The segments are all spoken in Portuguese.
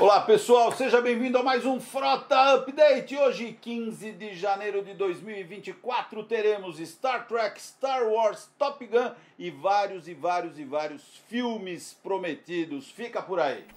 Olá pessoal, seja bem-vindo a mais um Frota Update. Hoje, 15 de janeiro de 2024, teremos Star Trek, Star Wars, Top Gun e vários filmes prometidos. Fica por aí.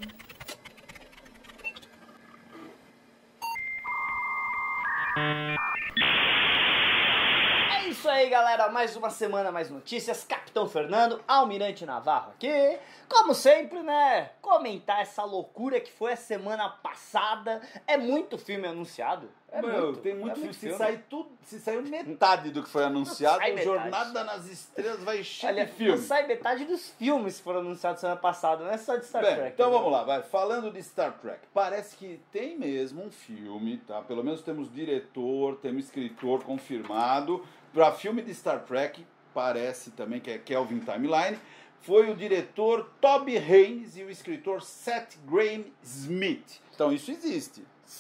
É isso aí, galera, mais uma semana, mais notícias. Capitão Fernando, Almirante Navarro aqui. Como sempre, né, comentar essa loucura que foi a semana passada. É muito filme anunciado. Tem muito filme. Se saiu metade do que foi anunciado, Jornada nas Estrelas vai cheio de filme. Não sai metade dos filmes que foram anunciados semana passada, não é só de Star Trek. Então vamos lá, vai. Falando de Star Trek, parece que tem mesmo um filme, tá? Pelo menos temos diretor, temos escritor confirmado. Para filme de Star Trek, parece também que é Kelvin Timeline. Foi o diretor Toby Haynes e o escritor Seth Grahame Smith. Então isso existe.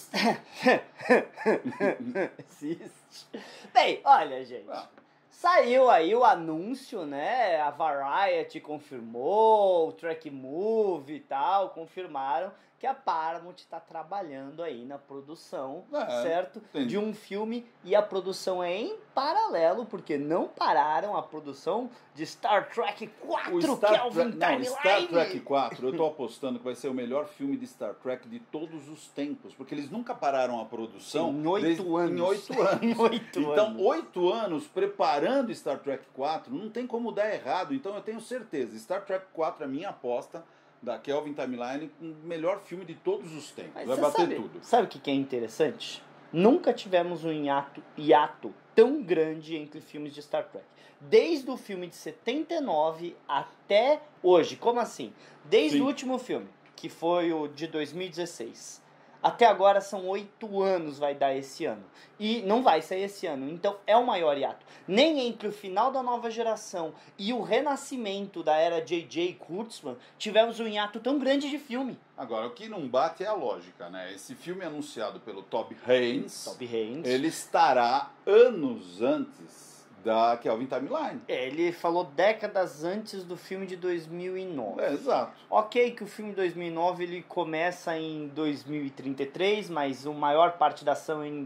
Existe. Bem, olha, gente. Saiu aí o anúncio, né? A Variety confirmou, o Track Movie e tal, confirmaram que a Paramount está trabalhando aí na produção, certo? Entendi. De um filme, e a produção é em paralelo, porque não pararam a produção de Star Trek 4, Kelvin Timeline. Star Trek 4, eu tô apostando que vai ser o melhor filme de Star Trek de todos os tempos, porque eles nunca pararam a produção em 8 anos. Em 8 anos. 8 então, anos. 8 anos preparando Star Trek 4, não tem como dar errado. Então eu tenho certeza, Star Trek 4 é a minha aposta da Kelvin Timeline, o melhor filme de todos os tempos. Mas vai bater tudo. Sabe o que é interessante? Nunca tivemos um hiato tão grande entre filmes de Star Trek. Desde o filme de 79 até hoje. Como assim? Desde o último filme, que foi o de 2016. Até agora são 8 anos vai dar esse ano. E não vai sair esse ano. Então é o maior hiato. Nem entre o final da nova geração e o renascimento da era J.J. Kurtzman tivemos um hiato tão grande de filme. Agora, o que não bate é a lógica, né? Esse filme anunciado pelo Toby Haynes, ele estará anos antes da Kelvin Timeline. Ele falou décadas antes do filme de 2009. Exato. Ok que o filme de 2009 ele começa em 2033, mas a maior parte da ação é em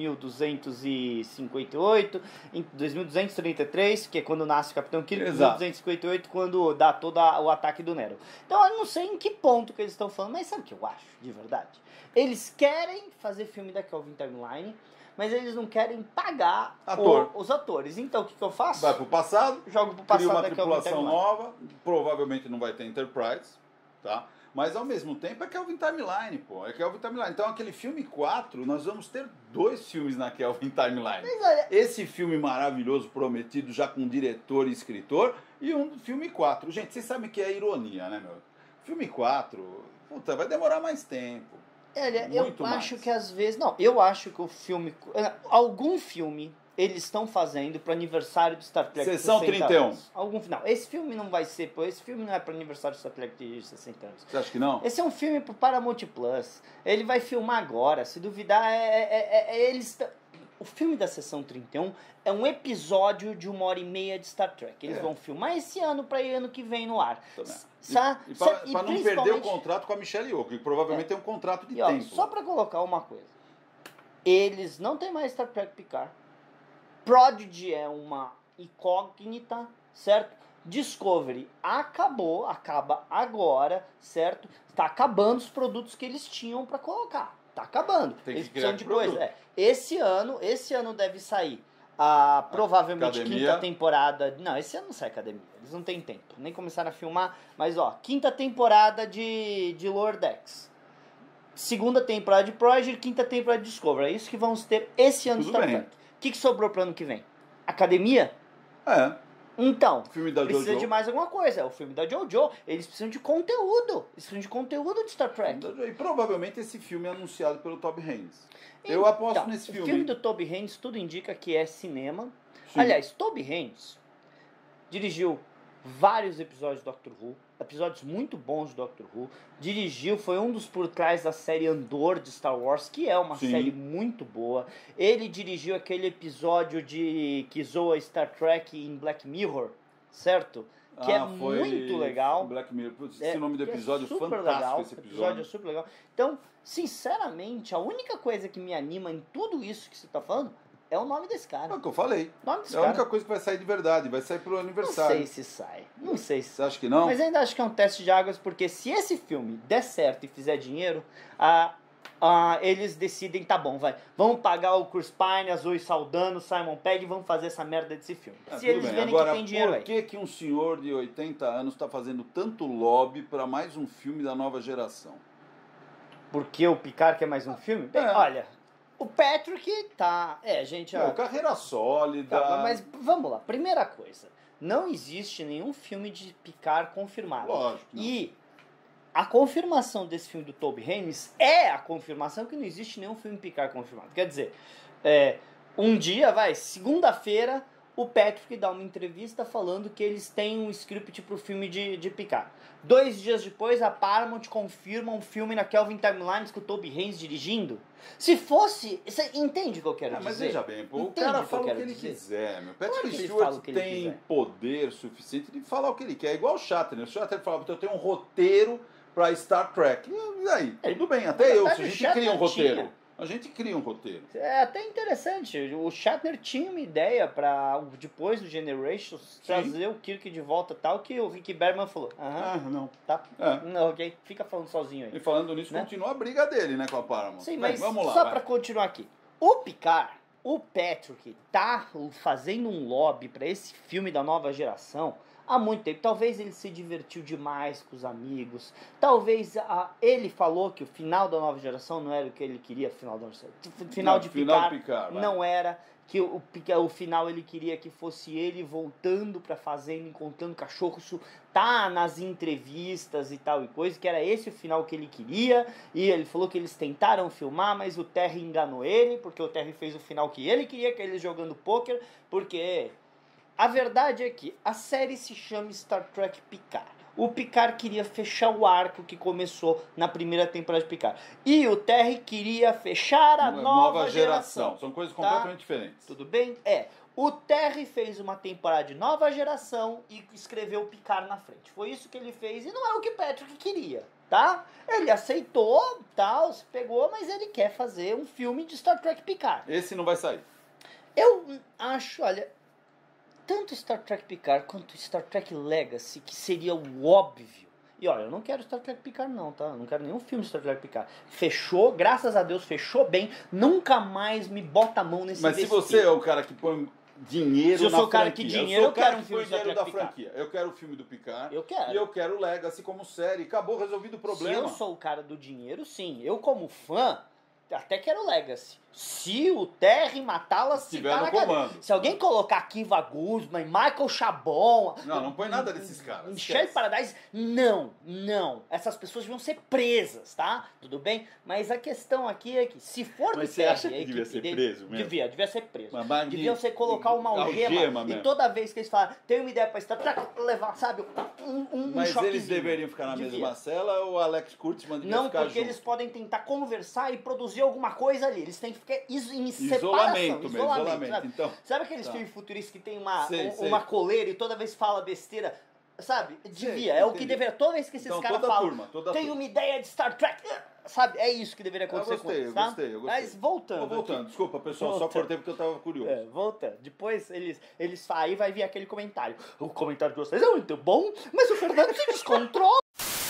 2258, em 2233, que é quando nasce o Capitão Kirk, 2258, quando dá todo o ataque do Nero. Então eu não sei em que ponto que eles estão falando, mas sabe o que eu acho, de verdade? Eles querem fazer filme da Kelvin Timeline, mas eles não querem pagar os atores. Então, o que eu faço? Vai pro passado, jogo pro passado, cria uma tripulação nova, provavelmente não vai ter Enterprise, tá? Mas ao mesmo tempo é Kelvin Timeline, pô. É Kelvin Timeline. Então, aquele filme 4, nós vamos ter 2 filmes na Kelvin Timeline. Mas olha, esse filme maravilhoso, prometido, já com diretor e escritor, e um filme 4. Gente, vocês sabem que é ironia, né, meu? Filme 4, puta, vai demorar mais tempo. Olha, eu acho que às vezes... Não, eu acho que o filme... Algum filme eles estão fazendo pro aniversário de Star Trek de 60 31. anos. Não, esse filme não vai ser... Esse filme não é pro aniversário de Star Trek de 60 anos. Você acha que não? Esse é um filme pro Paramount Plus. Ele vai filmar agora. Se duvidar, eles... O filme da Sessão 31 é um episódio de 1h30 de Star Trek. Eles vão filmar esse ano para ir ano que vem no ar. E para não perder o contrato com a Michelle Yeoh, que provavelmente tem um contrato de tempo. Só para colocar uma coisa. Eles não tem mais Star Trek Picard. Prodigy é uma incógnita, certo? Discovery acaba agora, certo? Está acabando os produtos que eles tinham para colocar. Tá acabando. Eles precisam de coisa. Esse ano deve sair provavelmente quinta temporada. Não, esse ano não sai Academia. Eles não têm tempo. Nem começaram a filmar. Mas quinta temporada de Lower Decks. Segunda temporada de Prodigy, quinta temporada de Discovery. É isso que vamos ter esse ano de Star Trek. O que sobrou pro ano que vem? Academia? Então, precisa de mais alguma coisa. É o filme da JoJo. Eles precisam de conteúdo. Eles precisam de conteúdo de Star Trek. E provavelmente esse filme é anunciado pelo Toby Haynes. Eu aposto nesse filme. O filme do Toby Haynes, tudo indica que é cinema. Sim. Aliás, Toby Haynes dirigiu vários episódios de Doctor Who. Episódios muito bons de Doctor Who. Dirigiu, foi um dos por trás da série Andor de Star Wars, que é uma série muito boa. Ele dirigiu aquele episódio que zoa Star Trek em Black Mirror, certo? que é foi muito legal. Black Mirror. Putz, esse nome do episódio, super fantástico legal. esse O episódio episódio. é super legal. Então, sinceramente, a única coisa que me anima em tudo isso que você tá falando é o nome desse É cara. o que eu falei. O nome desse É a cara. única coisa que vai sair de verdade, vai sair pro Não aniversário. sei se sai. Não sei se Você acha que não? Mas ainda acho que é um teste de águas, porque se esse filme der certo e fizer dinheiro, eles decidem, tá bom, vamos pagar o Chris Pine, a Zoe Saldana, o Simon Pegg e vamos fazer essa merda desse filme. Ah, Se tudo eles bem. verem Agora, que tem dinheiro por aí. que um senhor de 80 anos está fazendo tanto lobby para mais um filme da nova geração? Porque o Picard quer mais um filme? Bem, olha, o Patrick tá... gente... Carreira sólida. Tá, mas vamos lá. Primeira coisa, não existe nenhum filme de Picard confirmado. Lógico. Não. E a confirmação desse filme do Toby Haynes é a confirmação que não existe nenhum filme Picard confirmado. Quer dizer, um dia, segunda-feira, o Patrick dá uma entrevista falando que eles têm um script pro filme de Picard. 2 dias depois, a Paramount confirma um filme na Kelvin Timelines com o Toby Haynes dirigindo. Se fosse... Você entende o que eu quero dizer? Mas veja bem, pô, o Entende cara o que eu fala o que quero ele dizer? quiser, meu. Claro Patrick que ele Stewart fala o que ele tem quiser. poder suficiente de falar o que ele quer. É igual o Shatner. O Shatner falava, eu tenho um roteiro pra Star Trek. E aí, tudo bem. Até Na eu, verdade, se a o gente Shatner cria um roteiro. tinha. A gente cria um roteiro. É até interessante. O Shatner tinha uma ideia para depois do Generations trazer o Kirk de volta tal, que o Rick Berman falou. Não. Tá. É. Não, ok. Fica falando sozinho aí. E falando nisso, Né? continua a briga dele, né, com a Paramount. Sim, Bem, mas vamos lá, só vai. para continuar aqui. O Picard, o Patrick, tá fazendo um lobby para esse filme da nova geração há muito tempo. Talvez ele se divertiu demais com os amigos. Talvez ele falou que o final da nova geração não era o que ele queria. Final de Picard vai. não era. Que o final ele queria que fosse ele voltando pra fazenda, encontrando cachorro. Isso tá nas entrevistas e tal e coisa, que era esse o final que ele queria. E ele falou que eles tentaram filmar, mas o Terry enganou ele, porque o Terry fez o final que ele queria, que é ele jogando pôquer, porque a verdade é que a série se chama Star Trek Picard. O Picard queria fechar o arco que começou na primeira temporada de Picard. E o Terry queria fechar a nova geração. São coisas Tá? completamente diferentes. Tudo bem? O Terry fez uma temporada de nova geração e escreveu o Picard na frente. Foi isso que ele fez e não é o que o Patrick queria, tá? Ele aceitou, tal, se pegou, mas ele quer fazer um filme de Star Trek Picard. Esse não vai sair. Eu acho, olha, tanto Star Trek Picard quanto Star Trek Legacy, que seria o óbvio. E olha, eu não quero Star Trek Picard não, tá? Eu não quero nenhum filme de Star Trek Picard. Fechou, graças a Deus, fechou bem. Nunca mais me bota a mão nesse Mas se você é o cara que põe dinheiro Se eu na sou o cara franquia, que dinheiro, eu quero um filme de Star dinheiro da Trek Picard. franquia. Eu quero o filme do Picard. Eu quero. E eu quero o Legacy como série. Acabou, resolvido o Se problema. eu sou o cara do dinheiro, sim. Eu, como fã, até quero Legacy. Se o Terry matá-la, se Estiver tá no na cadeia. comando. Se alguém colocar Kiva Guzman, Michael Chabon... Não põe nada desses caras. Michelle esquece. Paradise, não. Essas pessoas deviam ser presas, tá? Tudo bem? Mas a questão aqui é que, se for Mas do você Terry, acha que a devia equipe ser dele- preso mesmo? Devia ser preso. Mas Deviam ser colocar uma algema e mesmo. toda vez que eles falam, tem uma ideia pra Star Trek, levar, sabe, um Mas choquezinho. eles deveriam ficar na Devia. mesma cela ou o Alex Kurtzman devia Não, ficar porque junto? eles podem tentar conversar e produzir alguma coisa ali. Eles têm que ficar em separação. Isolamento mesmo, isolamento. Sabe? Então, Sabe aqueles tá. filmes futuristas que tem uma Sei. coleira e toda vez fala besteira? Sabe? Devia. É o que entendi. deveria. Toda vez que esses Então, caras toda falam, turma, toda tem turma. uma ideia de Star Trek. Sabe? É isso que deveria acontecer com eles, tá? Eu gostei. Mas voltando. Tô voltando. aqui. Desculpa, pessoal, só Voltando. cortei porque eu tava curioso. Voltando. Depois eles aí vai vir aquele comentário. O comentário de vocês é muito bom, mas o Fernando se descontrola.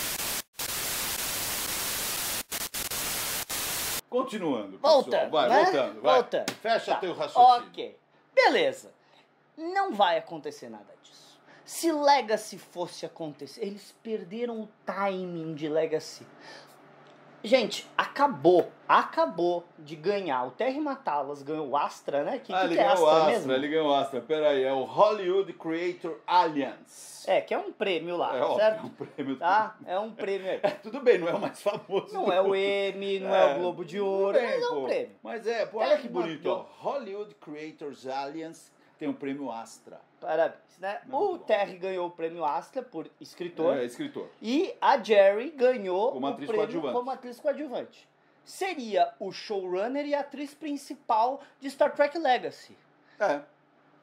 Continuando, pessoal. Voltando, Vai, né? voltando. Vai. Voltando. Fecha Tá. teu raciocínio. Ok. Beleza. Não vai acontecer nada disso. Se Legacy fosse acontecer, eles perderam o timing de Legacy. Gente, acabou de ganhar. O Terry Matalas ganhou o Astra, né? Que ele que é ganhou o Astra Astra, mesmo? ele ganhou o Astra. Pera aí, é o Hollywood Creator Alliance. Que é um prêmio lá, É óbvio, certo? é um prêmio. Tá? É um prêmio aí. Tudo bem, não é o mais famoso. Não é o Emmy, não é o Globo de Ouro, tudo bem, mas é um pô. prêmio. Mas olha Terry que bonito, ó. Matalas. Hollywood Creators Alliance tem o prêmio Astra. Parabéns, né? Muito O bom. Terry ganhou o prêmio Astra por escritor. É, escritor. E a Jerry ganhou Como o atriz prêmio coadjuvante. como atriz coadjuvante. Seria o showrunner e a atriz principal de Star Trek Legacy. É.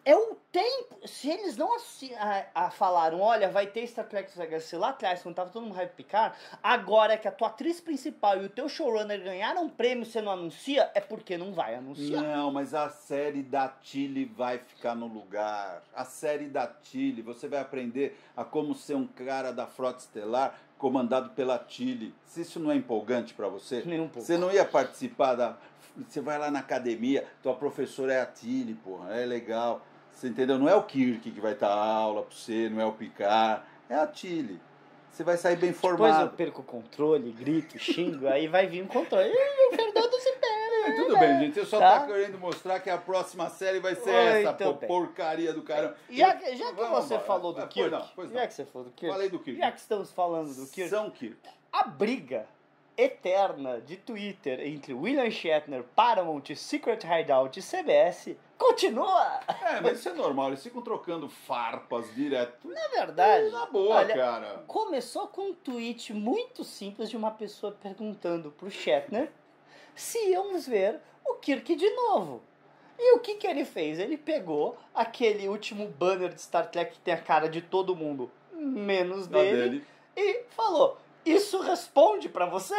É o tempo. Se eles não falaram, olha, vai ter Star Trek Legacy lá atrás, quando tava todo mundo hype Picard, agora que a tua atriz principal e o teu showrunner ganharam um prêmio, você não anuncia, é porque não vai anunciar. Não, mas a série da Tilly vai ficar no lugar. A série da Tilly, você vai aprender a como ser um cara da Frota Estelar comandado pela Tilly. Se isso não é empolgante pra você, Nem um pouco. você não ia participar da... Você vai lá na academia, tua professora é a Tilly, porra, é legal. Você entendeu? Não é o Kirk que vai dar aula pra você, não é o Picard, é a Tilly. Você vai sair bem Depois formado. eu perco o controle, grito, xingo, aí vai vir um controle. Ih, o Fernando se perde. Tudo bem, gente. Eu só Tá? tô querendo mostrar que a próxima série vai ser Muito essa bem. porcaria do caramba. Já que Vamos você embora. falou do Kirk, Pois não. já que você falou do Kirk, Falei do Kirk. já que estamos falando do Kirk, São Kirk. a briga eterna de Twitter entre William Shatner, Paramount, Secret Hideout e CBS continua. É, mas isso é normal. Eles ficam trocando farpas direto. Na verdade, Na boa, olha, cara. começou com um tweet muito simples de uma pessoa perguntando pro Shatner se íamos ver o Kirk de novo. E o que que ele fez? Ele pegou aquele último banner de Star Trek que tem a cara de todo mundo, menos Na dele, e falou: isso responde pra você?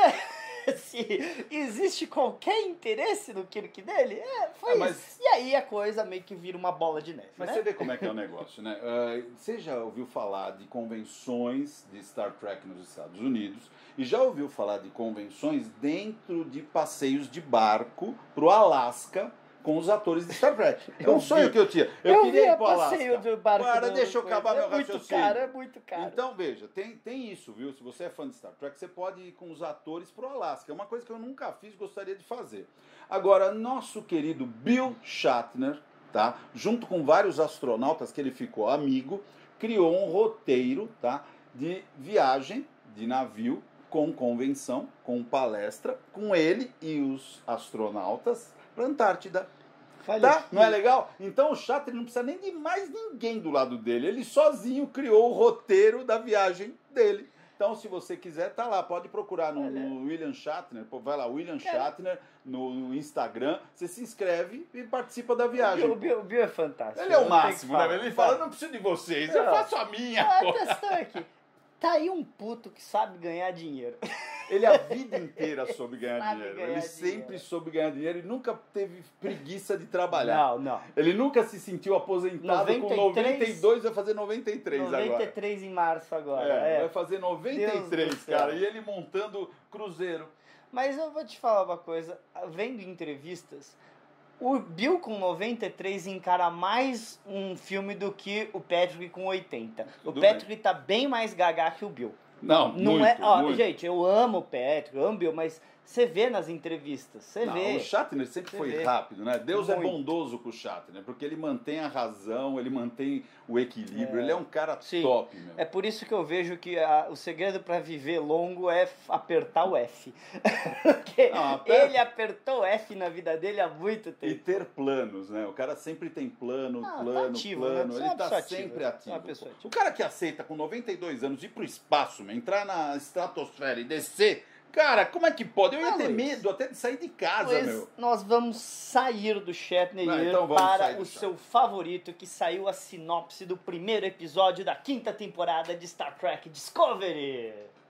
Se existe qualquer interesse no Kirk dele? Foi mas- isso. E aí a coisa meio que vira uma bola de neve, Mas né? você vê como é que é o negócio, né? Você já ouviu falar de convenções de Star Trek nos Estados Unidos e já ouviu falar de convenções dentro de passeios de barco pro Alasca com os atores de Star Trek. É um sonho que eu tinha. Eu vi queria ir a pro Alasca. passeio do barco. Para, do- deixa eu acabar meu muito raciocínio. caro, é muito caro. Então, veja, tem isso, viu? Se você é fã de Star Trek, você pode ir com os atores pro Alasca. É uma coisa que eu nunca fiz e gostaria de fazer. Agora, nosso querido Bill Shatner, tá? Junto com vários astronautas que ele ficou amigo, criou um roteiro, tá? De viagem de navio com convenção, com palestra, com ele e os astronautas para Antártida. Tá? Não é legal? Então o Shatner não precisa nem de mais ninguém do lado dele. Ele sozinho criou o roteiro da viagem dele. Então, se você quiser, tá lá. Pode procurar no William Shatner. Vai lá, William Shatner, no Instagram. Você se inscreve e participa da viagem. O Bill é fantástico. Ele é o não tem que máximo, falar. né? Ele fala, não preciso de vocês, eu Não. faço a minha. A Pô. questão é que tá aí um puto que sabe ganhar dinheiro. Ele a vida inteira soube ganhar Sabe dinheiro. ganhar Ele dinheiro. sempre soube ganhar dinheiro e nunca teve preguiça de trabalhar. Não, não. Ele nunca se sentiu aposentado 93, com 92, vai fazer 93 agora. 93 em março agora. Vai fazer 93, Deus do cara. céu. E ele montando cruzeiro. Mas eu vou te falar uma coisa. Vendo entrevistas, o Bill com 93 encara mais um filme do que o Patrick com 80. Tudo o Patrick tá bem mais gaga que o Bill. Não, Não muito, é, ó, muito. gente, eu amo o Patrick, eu amo o Bill, mas você vê nas entrevistas, você Não, vê. o Shatner sempre Você foi vê. rápido, né? Deus é Muito. bondoso com o Shatner, porque ele mantém a razão, ele mantém o equilíbrio, ele é um cara Sim. top, meu. É por isso que eu vejo que o segredo para viver longo é apertar o F. Porque Não, aperta- ele apertou o F na vida dele há muito E tempo. ter planos, né? O cara sempre tem plano, Não, tá plano, ativo, né? plano. Você é Ele uma tá pessoa ativa, sempre você é ativo. uma pessoa ativa. O cara que aceita com 92 anos ir pro espaço, meu, entrar na estratosfera e descer, cara, como é que pode? Eu ia Não, ter Luiz. medo até de sair de casa, Pois meu. nós vamos sair do Shatner Ah, e ir então vamos sair para do o Shatner. seu favorito, que saiu a sinopse do primeiro episódio da 5ª temporada de Star Trek Discovery.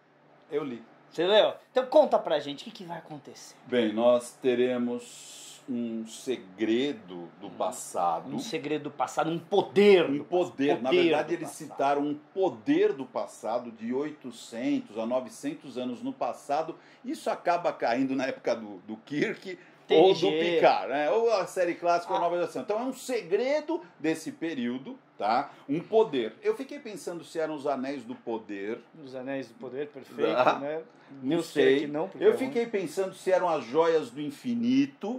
Eu li. Você leu? Então conta pra gente o que vai acontecer. Bem, nós teremos um segredo do passado. Um segredo do passado, um poder. Um do poder. passado. Na Poder verdade, do eles passado. citaram um poder do passado de 800 a 900 anos no passado. Isso acaba caindo na época do Kirk ou do TNG. Picard, né? Ou a série clássica ou a Ah. nova geração. Então é um segredo desse período, tá? Um poder. Eu fiquei pensando se eram os anéis do poder. Os Anéis do Poder, perfeito, Ah, né? Não Eu sei. que não, porque Eu é ruim. fiquei pensando se eram as joias do infinito,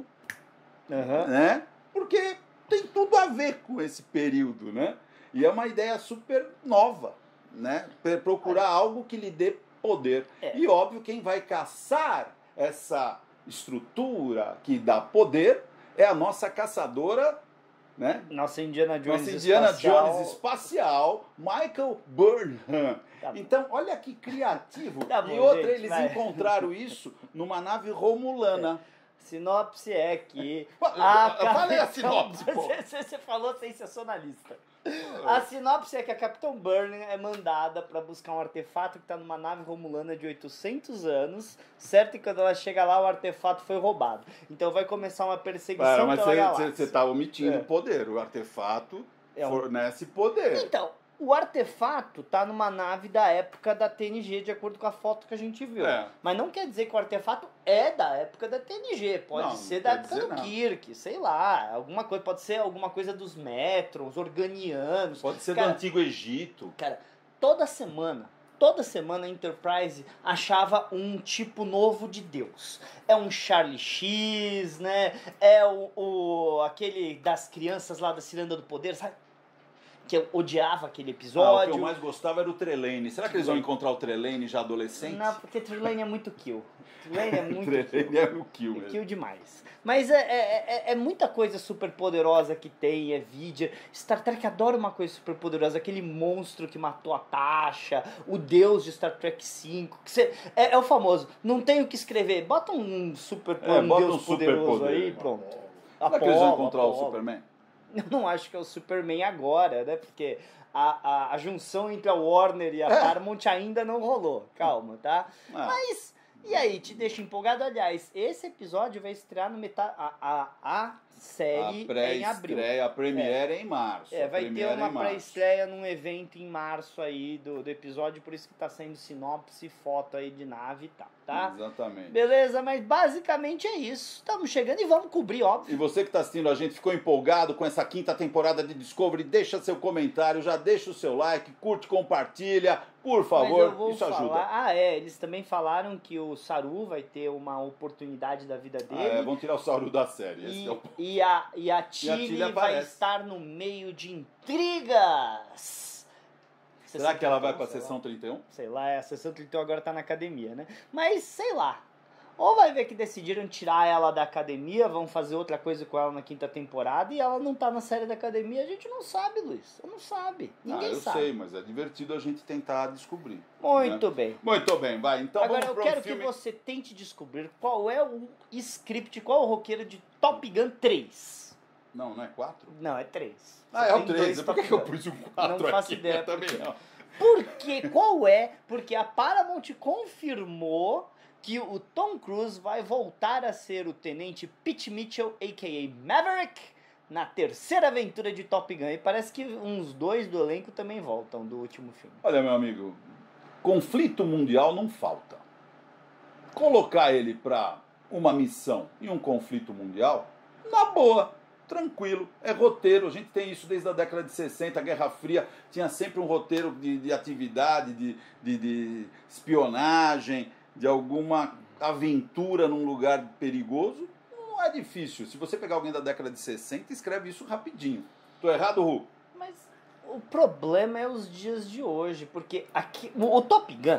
Aham. né? Porque tem tudo a ver com esse período, né? E é uma ideia super nova, né? Procurar algo que lhe dê poder. É. E óbvio, quem vai caçar essa estrutura que dá poder é a nossa caçadora, né? Nossa Indiana Jones Nossa Indiana espacial. Jones espacial, Michael Burnham. Tá bom. Então, olha que criativo. Tá bom, E outra, gente, eles vai. encontraram isso numa nave romulana. Sinopse é que... Eu falei a sinopse, pô. Você falou sensacionalista. A sinopse é que a Capitão Burnham é mandada pra buscar um artefato que tá numa nave romulana de 800 anos, certo? E quando ela chega lá, o artefato foi roubado. Então vai começar uma perseguição Mas pela galáxia. você tá omitindo o poder. O artefato fornece poder. Então, o artefato tá numa nave da época da TNG, de acordo com a foto que a gente viu. Mas não quer dizer que o artefato é da época da TNG. Pode ser da época do Kirk, sei lá. Alguma coisa, pode ser alguma coisa dos Metrons, Organianos. Pode ser do Antigo Egito. Cara, toda semana a Enterprise achava um tipo novo de Deus. É um Charlie X, né? É aquele das crianças lá da Ciranda do Poder, sabe? Que eu odiava aquele episódio. O que eu mais gostava era o Trelane. Será que eles vão encontrar o Trelane já adolescente? Não, porque Trelane é muito kill. Trelane é muito Trelane é o kill mesmo. Kill demais. Mas é muita coisa super poderosa que tem, é Vidia. Star Trek adora uma coisa super poderosa. Aquele monstro que matou a Tasha, o deus de Star Trek V. É o famoso, não tem o que escrever. Bota um super deus poderoso aí, pronto. Será que eles vão encontrar o Superman? Eu não acho que é o Superman agora, né? Porque a junção entre a Warner e a Paramount ainda não rolou. Calma, tá? Mas, e aí, te deixa empolgado? Aliás, esse episódio vai estrear no a série em abril. A premiere é em março. Vai ter uma pré-estreia num evento em março aí do episódio, por isso que tá saindo sinopse, foto aí de nave e tal, tá? Exatamente. Beleza, mas basicamente é isso. Estamos chegando e vamos cobrir, óbvio. E você que tá assistindo a gente, ficou empolgado com essa 5ª temporada de Discovery, deixa seu comentário, já deixa o seu like, curte, compartilha, por favor, isso ajuda. Eles também falaram que o Saru vai ter uma oportunidade da vida dele. Vão tirar o Saru da série, esse é o ponto. E a Tilly vai estar no meio de intrigas. Será que ela vai pra sessão 31? Sei lá, a sessão 31 agora tá na academia, né? Mas, sei lá. Ou vai ver que decidiram tirar ela da academia, vão fazer outra coisa com ela na 5ª temporada e ela não tá na série da academia, a gente não sabe, Luiz. Não sabe. Ninguém sabe. Eu sei, mas é divertido a gente tentar descobrir. Muito bem. Muito bem, vai. Então agora vamos eu quero que você tente descobrir qual é o script, qual é o roteiro de Top Gun 3. Não é 4? Não, é 3. É o 3. Por que eu pus o 4 Não faço aqui? ideia. Também não. Porque a Paramount confirmou que o Tom Cruise vai voltar a ser o tenente Pete Mitchell, a.k.a. Maverick, na 3ª aventura de Top Gun. E parece que uns 2 do elenco também voltam do último filme. Olha, meu amigo, conflito mundial não falta. Colocar ele pra uma missão e um conflito mundial, na boa, tranquilo, é roteiro. A gente tem isso desde a década de 60, a Guerra Fria tinha sempre um roteiro de atividade, de espionagem, de alguma aventura num lugar perigoso. Não é difícil. Se você pegar alguém da década de 60, escreve isso rapidinho. Tô errado, Ru? Mas o problema é os dias de hoje, porque aqui o Top Gun,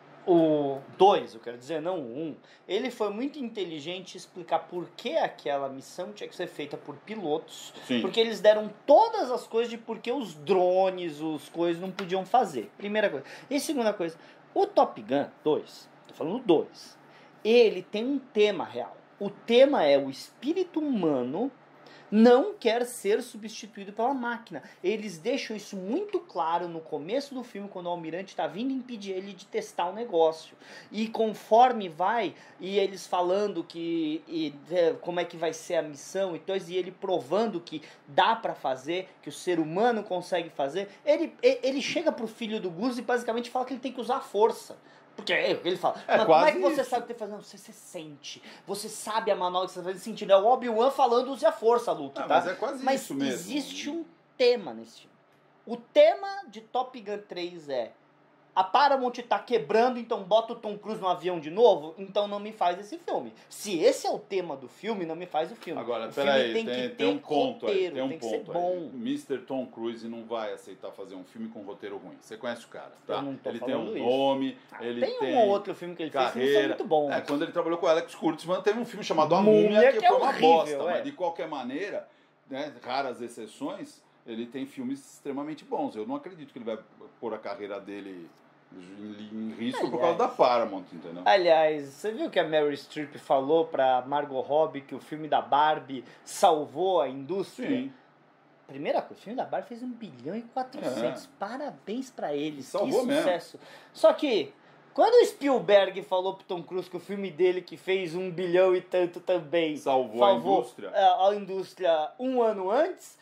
o 2, eu quero dizer, não o 1, ele foi muito inteligente em explicar por que aquela missão tinha que ser feita por pilotos. Sim. Porque eles deram todas as coisas de por que os drones, os coisas não podiam fazer. Primeira coisa. E segunda coisa, o Top Gun 2, tô falando 2, ele tem um tema real. O tema é o espírito humano não quer ser substituído pela máquina. Eles deixam isso muito claro no começo do filme, quando o almirante está vindo impedir ele de testar o negócio. E conforme vai, e eles falando como é que vai ser a missão, e ele provando que dá para fazer, que o ser humano consegue fazer, ele chega pro filho do Gus e basicamente fala que ele tem que usar a força. Porque é o que ele fala. Mas como é que você sabe o que tem que fazer? Não, você sente. Você sabe a manobra que você está fazendo sentindo. É o Obi-Wan falando, use a força, Luke. Tá? Mas é quase isso mesmo. Mas existe um tema nesse filme. O tema de Top Gun 3 é: a Paramount tá quebrando, então bota o Tom Cruise no avião de novo, então não me faz esse filme. Se esse é o tema do filme, não me faz o filme. Agora, peraí, tem um ponto aí. Tem um tem que ponto ser bom. Mr. Tom Cruise não vai aceitar fazer um filme com roteiro ruim. Você conhece o cara, tá? Eu não tô ele tem um isso. nome, ele tem um ou outro filme que ele fez que são muito bons. Quando ele trabalhou com Alex Kurtzman, teve um filme chamado A Múmia, que foi uma horrível, bosta. Mas de qualquer maneira, né, raras exceções, ele tem filmes extremamente bons. Eu não acredito que ele vai pôr a carreira dele em risco por causa da Paramount, entendeu? Aliás, você viu que a Meryl Streep falou pra Margot Robbie que o filme da Barbie salvou a indústria? Sim. Primeira coisa, o filme da Barbie fez 1 bilhão e 400. Parabéns pra eles. Salvou que mesmo. sucesso. Só que, quando o Spielberg falou pro Tom Cruise que o filme dele, que fez 1 bilhão e tanto também, Salvou a indústria. A indústria um ano antes,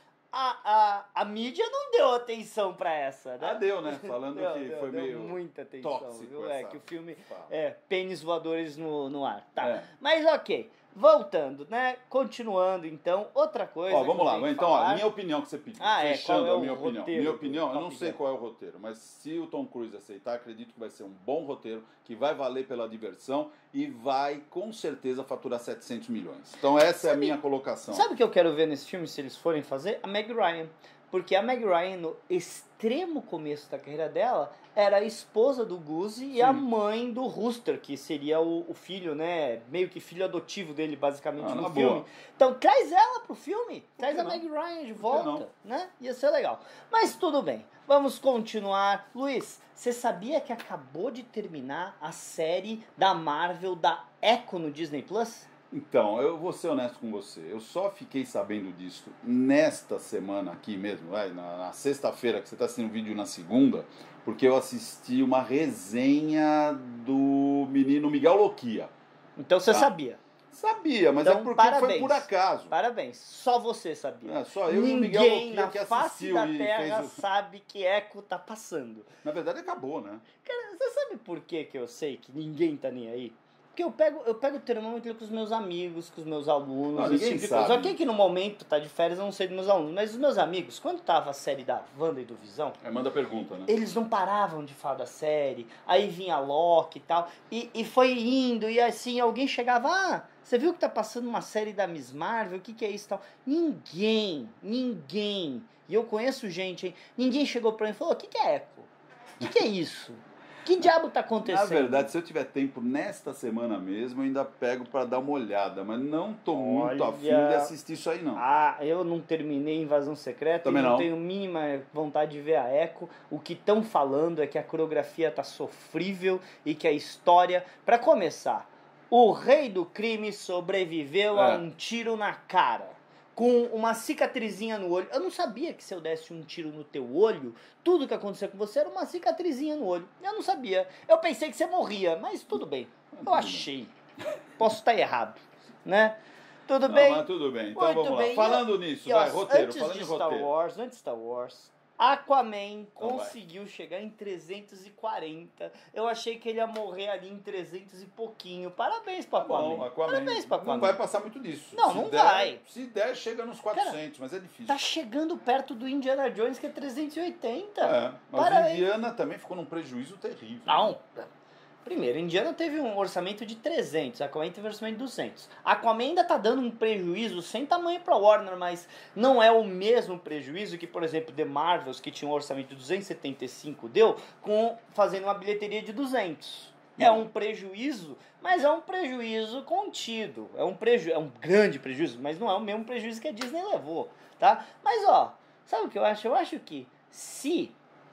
a mídia não deu atenção pra essa, né? Deu, né? Falando que foi deu meio muita atenção, tóxico viu? essa Que o filme fala. pênis voadores no ar. Tá. É. Mas ok. Voltando, né? Continuando, então, outra coisa. Vamos lá. Então, falar... minha opinião que você pediu. Qual Fechando é o a minha opinião. roteiro Minha opinião, do eu não Top sei Gun? qual é o roteiro, mas se o Tom Cruise aceitar, acredito que vai ser um bom roteiro, que vai valer pela diversão e vai, com certeza, faturar 700 milhões. Então, essa é a minha colocação. Sabe o que eu quero ver nesse filme, se eles forem fazer? A Meg Ryan. Porque a Meg Ryan, no extremo começo da carreira dela, era a esposa do Goose e a mãe do Rooster, que seria o filho, né? Meio que filho adotivo dele, basicamente, no filme. Boa. Então traz ela pro filme. Traz a não? Meg Ryan de que volta, não? né? Ia ser legal. Mas tudo bem. Vamos continuar. Luiz, você sabia que acabou de terminar a série da Marvel da Echo no Disney Plus? Então, eu vou ser honesto com você. Eu só fiquei sabendo disso nesta semana aqui mesmo, na sexta-feira, que você está assistindo o vídeo na segunda, porque eu assisti uma resenha do menino Miguel Loquia. Então você sabia. Sabia, mas Então, é porque parabéns. foi por acaso. Parabéns, só você sabia. Só eu e o Miguel Ninguém Loquia na que face assistiu da e Terra fez sabe que Echo tá passando. Na verdade acabou, né? Cara, você sabe por que eu sei que ninguém tá nem aí? Porque eu pego o termômetro com os meus amigos, com os meus alunos. Não, ninguém esse tipo de coisa. sabe. Só que no momento tá de férias, eu não sei dos meus alunos. Mas os meus amigos, quando tava a série da Wanda e do Visão, Manda pergunta, né? eles não paravam de falar da série. Aí vinha Loki e tal. E foi indo. E assim, alguém chegava... Você viu que tá passando uma série da Miss Marvel? O que é isso e tal? Ninguém. E eu conheço gente, hein? Ninguém chegou pra mim e falou, o que é Echo? O que é isso? Que diabo tá acontecendo? Na verdade, se eu tiver tempo nesta semana mesmo, eu ainda pego pra dar uma olhada. Mas não tô muito afim de assistir isso aí, não. Eu não terminei Invasão Secreta. Também e não tenho mínima vontade de ver a Echo. O que estão falando é que a coreografia tá sofrível e que a história... Pra começar, o rei do crime sobreviveu a um tiro na cara. Com uma cicatrizinha no olho. Eu não sabia que se eu desse um tiro no teu olho, tudo que acontecia com você era uma cicatrizinha no olho. Eu não sabia. Eu pensei que você morria, mas tudo bem. Eu achei. Posso estar errado, né? Tudo bem? Mas tudo bem. Então Muito vamos bem. lá. Falando nisso, roteiro. Falando em roteiro. Antes de Star Wars, Aquaman conseguiu chegar em 340. Eu achei que ele ia morrer ali em 300 e pouquinho. Parabéns pro Aquaman. Parabéns pro Aquaman. Não vai passar muito disso. Não vai. Se der, chega nos 400, mas é difícil. Tá chegando perto do Indiana Jones, que é 380. Mas Indiana também ficou num prejuízo terrível. Não. Primeiro, Indiana teve um orçamento de 300, Aquaman teve um orçamento de 200. Aquaman ainda tá dando um prejuízo sem tamanho pra Warner, mas não é o mesmo prejuízo que, por exemplo, The Marvels, que tinha um orçamento de 275, deu, fazendo uma bilheteria de 200. É um prejuízo, mas é um prejuízo contido. É um grande prejuízo, mas não é o mesmo prejuízo que a Disney levou, tá? Mas, sabe o que eu acho? Eu acho que se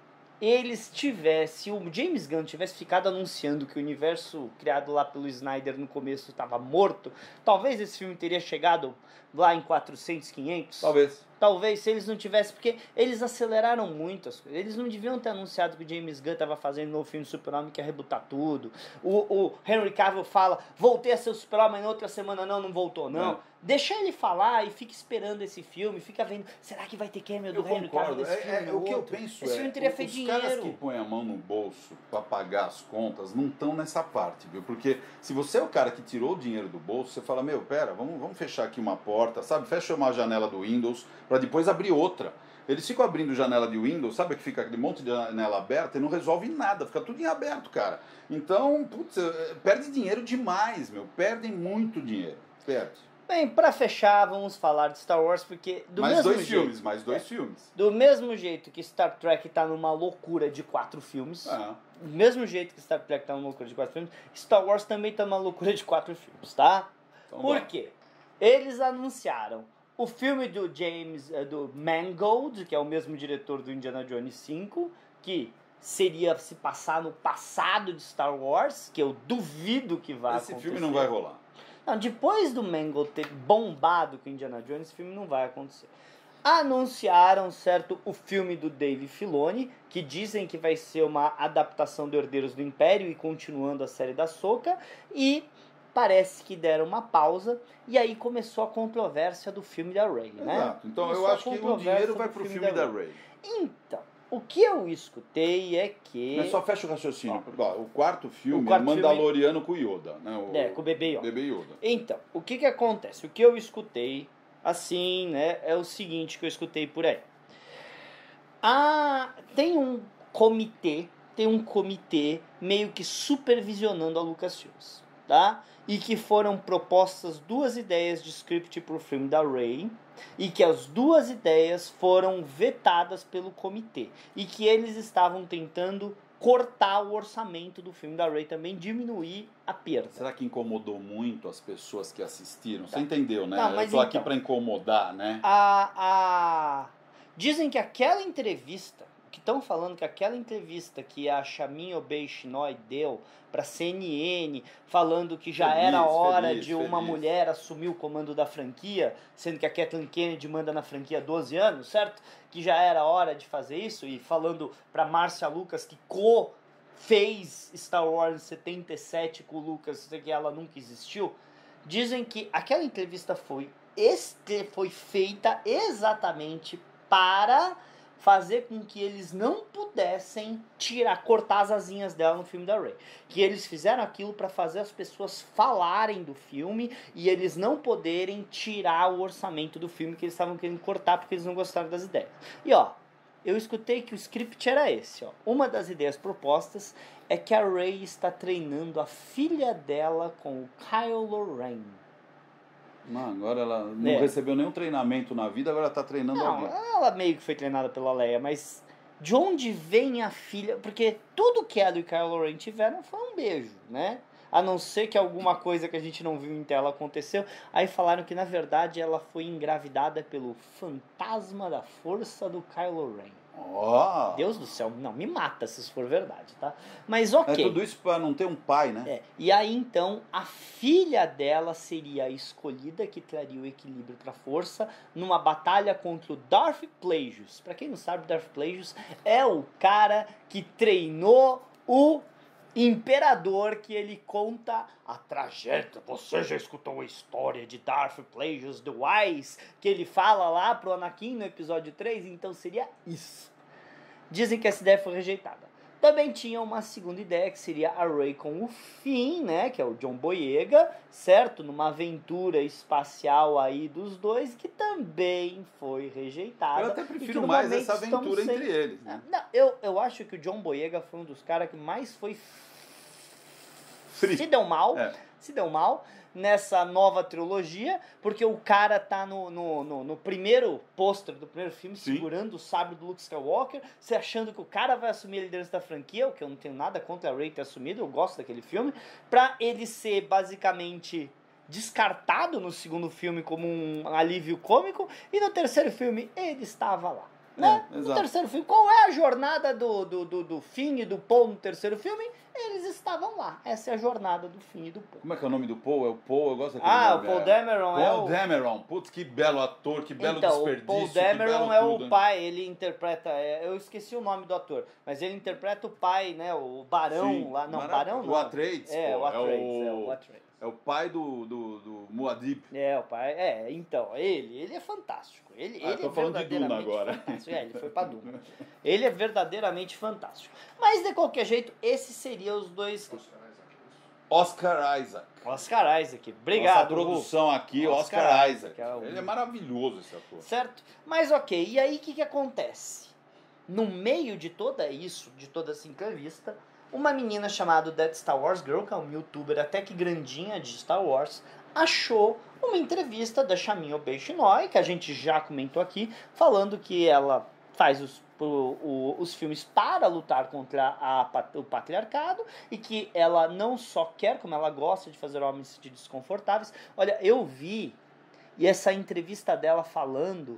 o James Gunn tivesse ficado anunciando que o universo criado lá pelo Snyder no começo estava morto, talvez esse filme teria chegado lá em 400, 500. Talvez, se eles não tivessem, porque eles aceleraram muito as coisas. Eles não deviam ter anunciado que o James Gunn estava fazendo um novo filme do Super-Homem que ia rebutar tudo. O Henry Cavill fala, voltei a ser o Super-Homem, na outra semana não voltou, não. Deixa ele falar e fica esperando esse filme, fica vendo, será que vai ter cameo do Henry Cavill nesse filme? O que eu penso esse filme teria feito dinheiro. Os caras que põem a mão no bolso para pagar as contas não estão nessa parte, viu? Porque se você é o cara que tirou o dinheiro do bolso, você fala, pera, vamos fechar aqui uma porta, sabe? Fecha uma janela do Windows para depois abrir outra. Eles ficam abrindo janela de Windows, sabe que fica aquele monte de janela aberta e não resolve nada, fica tudo em aberto, cara. Então, perde dinheiro demais, perdem muito dinheiro, perde. Bem, pra fechar, vamos falar de Star Wars, porque mais dois filmes. Do mesmo jeito que Star Trek tá numa loucura de 4 filmes, do mesmo jeito que Star Trek tá numa loucura de 4 filmes, Star Wars também tá numa loucura de 4 filmes, tá? Então, por quê? Eles anunciaram o filme do Mangold, que é o mesmo diretor do Indiana Jones 5, que seria se passar no passado de Star Wars, que eu duvido que vá acontecer. Esse filme não vai rolar. Não, depois do Mangold ter bombado com Indiana Jones, esse filme não vai acontecer. Anunciaram, certo, o filme do Dave Filoni, que dizem que vai ser uma adaptação do Herdeiros do Império e continuando a série da Ahsoka, e parece que deram uma pausa, e aí começou a controvérsia do filme da Rey, né? Exato. Então Começou eu a acho que o controvérsia dinheiro vai do pro filme da Rey. Então, o que eu escutei é que... Mas só fecha o raciocínio. Ó, o quarto filme quarto é Mandaloriano com Yoda. Né? Com o bebê Yoda. Bebê Yoda. Então, o que acontece? O que eu escutei, assim, né, é o seguinte que eu escutei por aí. Tem um comitê meio que supervisionando a Lucasfilms, tá? E que foram propostas 2 ideias de script para o filme da Rey, e que as 2 ideias foram vetadas pelo comitê, e que eles estavam tentando cortar o orçamento do filme da Rey também, diminuir a perda. Será que incomodou muito as pessoas que assistiram? Você entendeu, né? Não, mas eu tô aqui então, para incomodar, né? Dizem que aquela entrevista, que estão falando que aquela entrevista que a Chamin Obey-Chinoy deu para CNN, falando que já era hora de uma mulher assumir o comando da franquia, sendo que a Kathleen Kennedy manda na franquia há 12 anos, certo? Que já era hora de fazer isso, e falando para Marcia Lucas, que fez Star Wars em 77 com o Lucas, que ela nunca existiu. Dizem que aquela entrevista foi feita exatamente para fazer com que eles não pudessem cortar as asinhas dela no filme da Rey. Que eles fizeram aquilo para fazer as pessoas falarem do filme e eles não poderem tirar o orçamento do filme que eles estavam querendo cortar porque eles não gostaram das ideias. E ó, eu escutei que o script era esse, ó. Uma das ideias propostas é que a Rey está treinando a filha dela com o Kylo Ren. Não, agora ela não recebeu nenhum treinamento na vida, agora ela tá treinando alguém. Ela meio que foi treinada pela Leia, mas de onde vem a filha? Porque tudo que ela e o Kylo Ren tiveram foi um beijo, né? A não ser que alguma coisa que a gente não viu em tela aconteceu. Aí falaram que, na verdade, ela foi engravidada pelo fantasma da força do Kylo Ren. Oh. Deus do céu, não, me mata se isso for verdade, tá? Mas ok. É tudo isso pra não ter um pai, né? E aí, então, a filha dela seria a escolhida que traria o equilíbrio pra força numa batalha contra o Darth Plagueis. Pra quem não sabe, Darth Plagueis é o cara que treinou o Imperador, que ele conta a tragédia. Você já escutou a história de Darth Plagueis the Wise, que ele fala lá pro Anakin no episódio 3? Então seria isso. Dizem que essa ideia foi rejeitada. Também tinha uma segunda ideia, que seria a Rey com o Finn, né, que é o John Boyega, certo? Numa aventura espacial aí dos dois, que também foi rejeitada. Eu até prefiro mais essa aventura entre eles. Né? Não, eu acho que o John Boyega foi um dos caras que mais foi... Se deu mal nessa nova trilogia, porque o cara tá no primeiro pôster do primeiro filme, sim, segurando o sabre do Luke Skywalker, você achando que o cara vai assumir a liderança da franquia, o que eu não tenho nada contra a Rey ter assumido, eu gosto daquele filme, pra ele ser basicamente descartado no segundo filme como um alívio cômico, e no terceiro filme ele estava lá. Né? No terceiro filme, qual é a jornada do Finn e do Paul no terceiro filme? Eles estavam lá. Essa é a jornada do Finn e do Paul. Como é que é o nome do Paul? É o Paul, eu gosto daquele nome. O Paul Dameron Paul Dameron. Putz, que belo ator, que belo desperdício. O Paul Dameron é o pai, ele interpreta... eu esqueci o nome do ator, mas ele interpreta o pai, né? O Barão lá. Não, Barão não. O Atreides. O Atreides. É o pai do Muad'Dib. O pai. Então, ele é fantástico. Ele tô é falando de Duna verdadeiramente agora. fantástico. Ele foi pra Duna. Ele é verdadeiramente fantástico. Mas, de qualquer jeito, esses seriam os dois... Oscar Isaac. Obrigado. Nossa produção aqui, Oscar Isaac. É ele é maravilhoso, esse ator. Certo? Mas ok, e aí o que acontece? No meio de toda essa entrevista, uma menina chamada That Star Wars Girl, que é um youtuber até que grandinha de Star Wars, achou uma entrevista da Chamin Obey-Chinoy, que a gente já comentou aqui, falando que ela faz os filmes para lutar contra o patriarcado e que ela não só quer, como ela gosta de fazer homens se sentir desconfortáveis. Olha, eu vi essa entrevista dela falando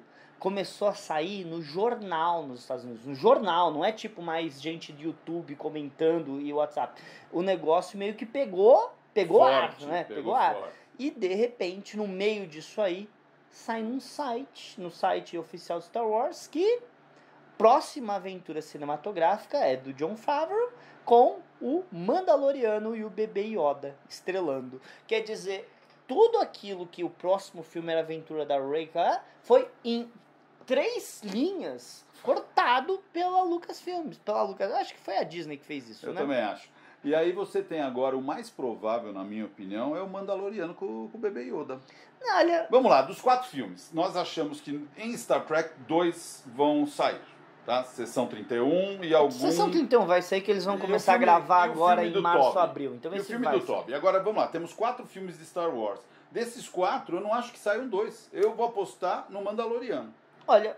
começou a sair no jornal nos Estados Unidos. No jornal, não é tipo mais gente de YouTube comentando e WhatsApp. O negócio meio que pegou ar, né? Pegou ar. E de repente, no meio disso aí, sai no site oficial de Star Wars, que próxima aventura cinematográfica é do Jon Favreau com o Mandaloriano e o bebê Yoda estrelando. Quer dizer, tudo aquilo que o próximo filme era a aventura da Rey foi em 3 linhas cortado pela Lucasfilmes. Acho que foi a Disney que fez isso, né? Eu também acho. E aí você tem agora, o mais provável, na minha opinião, é o Mandaloriano com o bebê Yoda. Olha... Vamos lá, dos 4 filmes, nós achamos que em Star Trek 2 vão sair. Tá? Sessão 31 e algum... Sessão 31 vai sair que eles vão começar a gravar agora em março, abril. Então e o filme do Toby. Agora, vamos lá, temos 4 filmes de Star Wars. Desses 4, eu não acho que saiam 2. Eu vou apostar no Mandaloriano. Olha,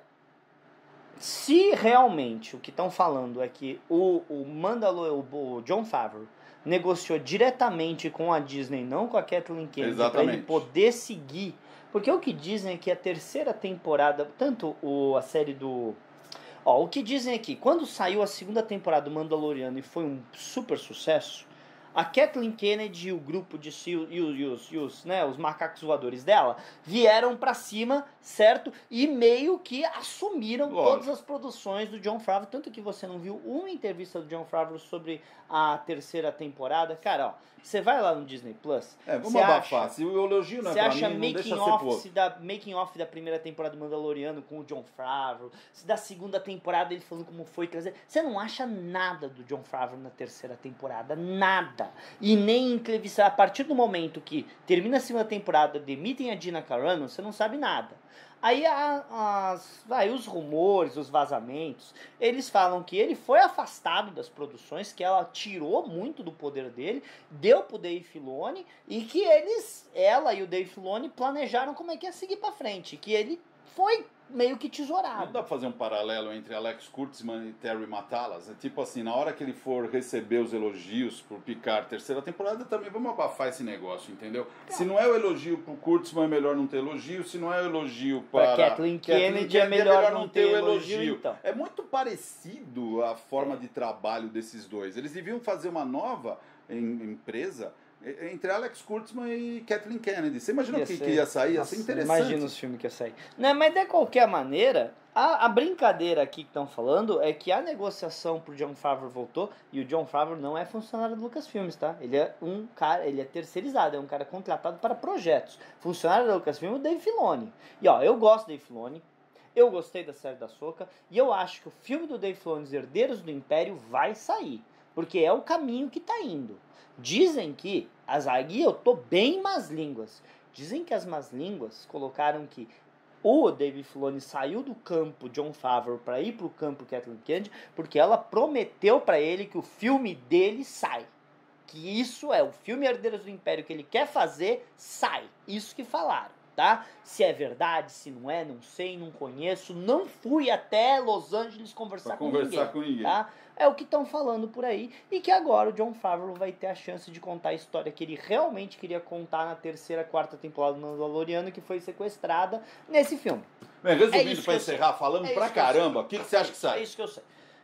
se realmente o que estão falando é que o Jon Favreau negociou diretamente com a Disney, não com a Kathleen Kennedy, para ele poder seguir... Porque o que dizem é que a terceira temporada, tanto a série do... o que dizem aqui, quando saiu a segunda temporada do Mandaloriano e foi um super sucesso, a Kathleen Kennedy e o grupo de os macacos voadores dela vieram pra cima, certo? E meio que assumiram todas as produções do Jon Favreau, tanto que você não viu uma entrevista do Jon Favreau sobre a terceira temporada. Cara, você vai lá no Disney Plus. Vamos abafar. Se o elogio não é pra mim, não deixa ser making off da primeira temporada do Mandaloriano com o Jon Favreau, da segunda temporada ele falando como foi trazer. Você não acha nada do Jon Favreau na terceira temporada, nada. E nem entrevistar. A partir do momento que termina a segunda temporada, demitem a Gina Carano, você não sabe nada. Aí os rumores, os vazamentos, eles falam que ele foi afastado das produções, que ela tirou muito do poder dele, deu pro Dave Filoni, e que ela e o Dave Filoni planejaram como é que ia seguir pra frente, que ele foi meio que tesourado. Não dá pra fazer um paralelo entre Alex Kurtzman e Terry Matalas? É tipo assim, na hora que ele for receber os elogios por Picard terceira temporada, também vamos abafar esse negócio, entendeu? Se não é o elogio pro Kurtzman, é melhor não ter elogio. Se não é o elogio para Kathleen Kennedy, é melhor não ter o elogio. Então. É muito parecido a forma de trabalho desses dois. Eles deviam fazer uma nova empresa entre Alex Kurtzman e Kathleen Kennedy. Você imagina o que ia sair? Ia ser interessante. Imagina os filmes que ia sair. Não, mas de qualquer maneira, a brincadeira aqui que estão falando é que a negociação pro Jon Favreau voltou, e o Jon Favreau não é funcionário do Lucasfilmes, tá? Ele é um cara, ele é terceirizado, é um cara contratado para projetos. Funcionário do Lucasfilmes é o Dave Filoni. E eu gosto do Dave Filoni, eu gostei da série da Ahsoka, e eu acho que o filme do Dave Filoni, Os Herdeiros do Império, vai sair. Porque é o caminho que tá indo. Dizem que, aí eu tô bem más línguas, dizem que as más línguas colocaram que o Dave Filoni saiu do campo Jon Favreau para ir pro campo Kathleen Kennedy, porque ela prometeu para ele que o filme dele sai. Que isso é, o filme Herdeiros do Império que ele quer fazer, sai. Isso que falaram, tá? Se é verdade, se não é, não sei, não conheço, não fui até Los Angeles conversar com ninguém, tá? É o que estão falando por aí, e que agora o Jon Favreau vai ter a chance de contar a história que ele realmente queria contar na terceira, quarta temporada do Mandaloriano, que foi sequestrada nesse filme. Bem, resumindo, para encerrar, falando pra caramba, o que você acha que sai? É isso que eu sei.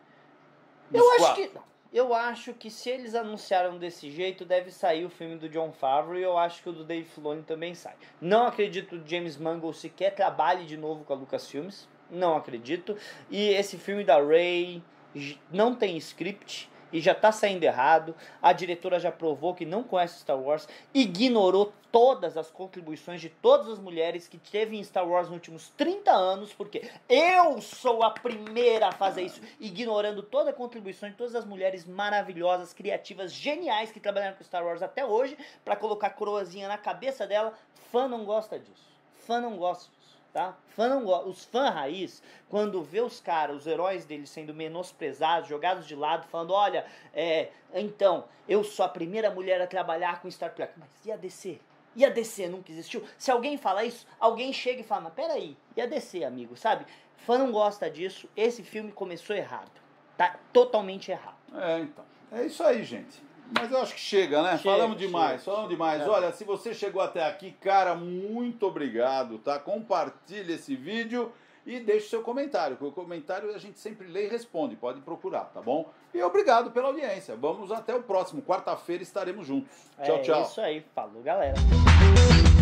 Não. Eu acho que se eles anunciaram desse jeito, deve sair o filme do Jon Favreau, e eu acho que o do Dave Filoni também sai. Não acredito que o James Mangold sequer trabalhe de novo com a Lucasfilmes, não acredito. E esse filme da Rey não tem script e já tá saindo errado. A diretora já provou que não conhece Star Wars, ignorou todas as contribuições de todas as mulheres que teve em Star Wars nos últimos 30 anos, porque eu sou a primeira a fazer isso, ignorando toda a contribuição de todas as mulheres maravilhosas, criativas, geniais que trabalharam com Star Wars até hoje, pra colocar coroazinha na cabeça dela. Fã não gosta disso. Fã não gosta disso. Tá? Os fãs raiz, quando vê os caras, os heróis deles sendo menosprezados, jogados de lado, falando, olha, então, eu sou a primeira mulher a trabalhar com Star Trek. Mas e a DC? E a DC nunca existiu? Se alguém fala isso, alguém chega e fala, mas peraí, e a DC, amigo, sabe? Fã não gosta disso, esse filme começou errado, tá? Totalmente errado. Então, é isso aí, gente. Mas eu acho que chega, né? Falamos demais. Olha, se você chegou até aqui, cara, muito obrigado, tá? Compartilhe esse vídeo e deixe seu comentário. O comentário a gente sempre lê e responde, pode procurar, tá bom? E obrigado pela audiência. Vamos até o próximo. Quarta-feira estaremos juntos. Tchau, tchau. É isso aí. Falou, galera.